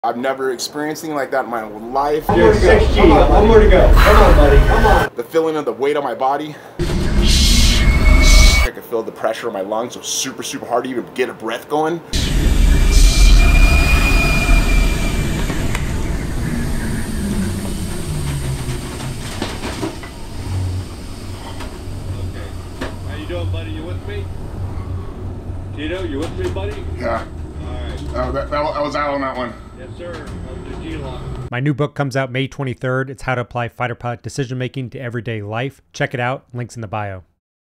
I've never experienced anything like that in my life. One more to go. Come on, one more to go. Come on, buddy. Come on. The feeling of the weight on my body. I could feel the pressure in my lungs. It was super, super hard to even get a breath going. Okay. How you doing, buddy? You with me? Tito, you with me, buddy? Yeah. All right. I was out on that one. Yes, sir. That was the G-LOC. My new book comes out May 23rd. It's How to Apply Fighter Pilot Decision Making to Everyday Life. Check it out. Links in the bio.